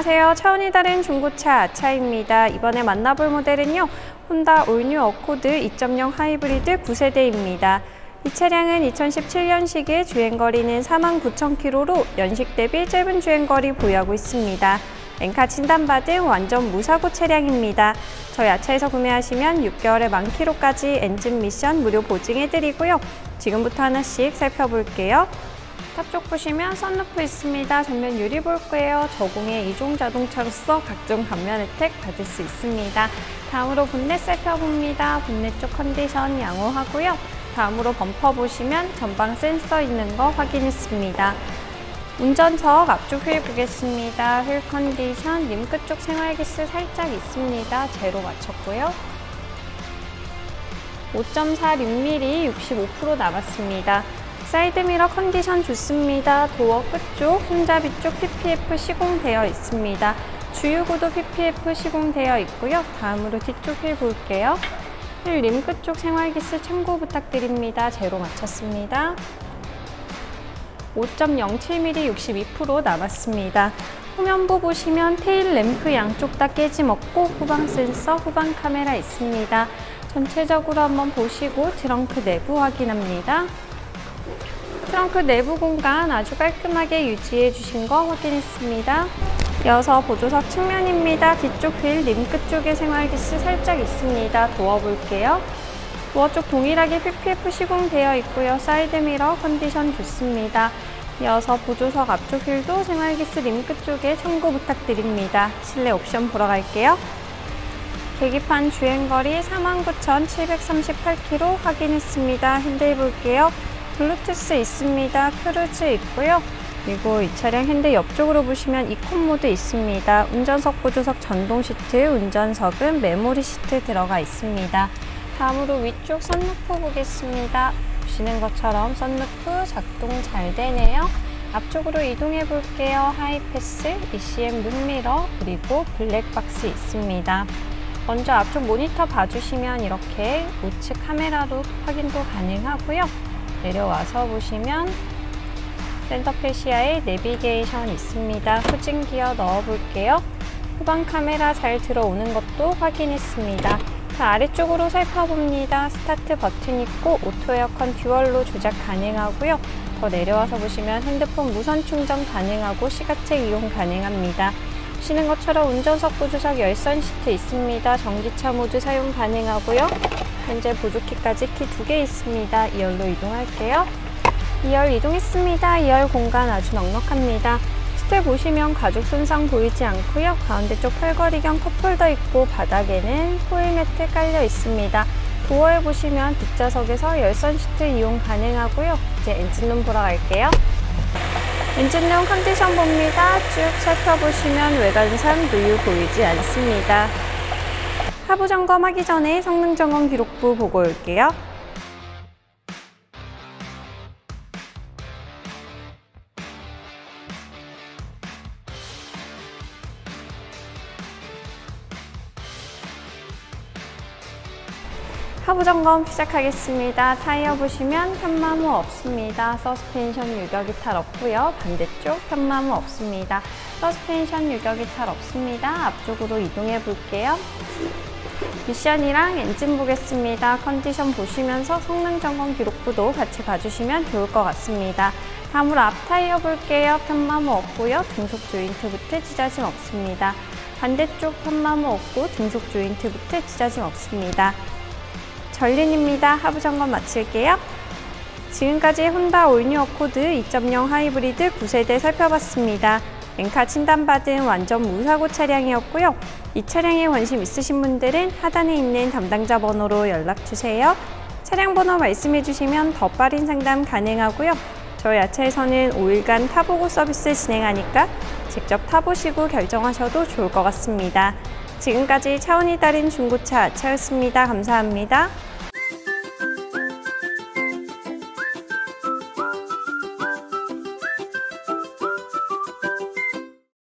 안녕하세요. 차원이 다른 중고차 아차입니다. 이번에 만나볼 모델은요, 혼다 올뉴 어코드 2.0 하이브리드 9세대입니다. 이 차량은 2017년식에 주행거리는 49,000km로 연식 대비 짧은 주행거리 보유하고 있습니다. 엔카 진단받은 완전 무사고 차량입니다. 저희 아차에서 구매하시면 6개월에 10,000km까지 엔진 미션 무료 보증해드리고요. 지금부터 하나씩 살펴볼게요. 탑 쪽 보시면 선루프 있습니다. 전면 유리볼크예요. 저공해 2종 자동차로서 각종 감면 혜택 받을 수 있습니다. 다음으로 본넷 살펴봅니다. 본넷 쪽 컨디션 양호하고요. 다음으로 범퍼 보시면 전방 센서 있는 거 확인했습니다. 운전석 앞쪽 휠 보겠습니다. 휠 컨디션 림크 쪽 생활기스 살짝 있습니다. 제로 맞췄고요. 5.46mm 65% 남았습니다. 사이드미러 컨디션 좋습니다. 도어 끝쪽, 손잡이 쪽 PPF 시공되어 있습니다. 주유구도 PPF 시공되어 있고요. 다음으로 뒤쪽 휠 볼게요. 휠 림크 쪽 생활기스 참고 부탁드립니다. 제로 맞췄습니다. 5.07mm 62% 남았습니다. 후면부 보시면 테일 램프 양쪽 다 깨짐없고 후방 센서, 후방 카메라 있습니다. 전체적으로 한번 보시고 트렁크 내부 확인합니다. 트렁크 내부 공간 아주 깔끔하게 유지해 주신 거 확인했습니다. 이어서 보조석 측면입니다. 뒤쪽 휠 림크 쪽에 생활기스 살짝 있습니다. 도어 볼게요. 도어 쪽 동일하게 PPF 시공되어 있고요. 사이드미러 컨디션 좋습니다. 이어서 보조석 앞쪽 휠도 생활기스 림크 쪽에 청구 부탁드립니다. 실내 옵션 보러 갈게요. 계기판 주행거리 49,738km 확인했습니다. 핸들 볼게요. 블루투스 있습니다. 크루즈 있고요. 그리고 이 차량 핸들 옆쪽으로 보시면 이콘 모드 있습니다. 운전석, 보조석 전동 시트, 운전석은 메모리 시트 들어가 있습니다. 다음으로 위쪽 선루프 보겠습니다. 보시는 것처럼 선루프 작동 잘 되네요. 앞쪽으로 이동해 볼게요. 하이패스, ECM 룸미러, 그리고 블랙박스 있습니다. 먼저 앞쪽 모니터 봐주시면 이렇게 우측 카메라로 확인도 가능하고요. 내려와서 보시면 센터페 시야에 내비게이션 있습니다. 후진 기어 넣어 볼게요. 후방 카메라 잘 들어오는 것도 확인했습니다. 자, 아래쪽으로 살펴봅니다. 스타트 버튼 있고 오토 에어컨 듀얼로 조작 가능하고요. 더 내려와서 보시면 핸드폰 무선 충전 가능하고 시가책 이용 가능합니다. 보시는 것처럼 운전석, 보조석 열선 시트 있습니다. 전기차 모드 사용 가능하고요. 현재 보조키까지 키 2개 있습니다. 2열로 이동할게요. 2열 이동했습니다. 2열 공간 아주 넉넉합니다. 시트 보시면 가죽 손상 보이지 않고요. 가운데 쪽 펄거리경 컵홀더 있고 바닥에는 포일 매트 깔려 있습니다. 도어에 보시면 뒷좌석에서 열선 시트 이용 가능하고요. 이제 엔진룸 보러 갈게요. 엔진룸 컨디션 봅니다. 쭉 살펴보시면 외관상 누유 보이지 않습니다. 하부 점검하기 전에 성능 점검 기록부 보고 올게요. 하부 점검 시작하겠습니다. 타이어 보시면 편마모 없습니다. 서스펜션 유격이 탈 없고요. 반대쪽 편마모 없습니다. 서스펜션 유격이 탈 없습니다. 앞쪽으로 이동해 볼게요. 미션이랑 엔진 보겠습니다. 컨디션 보시면서 성능 점검 기록부도 같이 봐주시면 좋을 것 같습니다. 다음으로 앞 타이어 볼게요. 편마모 없고요. 등속 조인트 부트 찢어짐 없습니다. 반대쪽 편마모 없고 등속 조인트 부트 찢어짐 없습니다. 전륜입니다. 하부 점검 마칠게요. 지금까지 혼다 올뉴 어코드 2.0 하이브리드 9세대 살펴봤습니다. 엔카 진단받은 완전 무사고 차량이었고요. 이 차량에 관심 있으신 분들은 하단에 있는 담당자 번호로 연락주세요. 차량 번호 말씀해 주시면 더 빠른 상담 가능하고요. 저희 아차에서는 5일간 타보고 서비스 진행하니까 직접 타보시고 결정하셔도 좋을 것 같습니다. 지금까지 차원이 다른 중고차 아차였습니다. 감사합니다.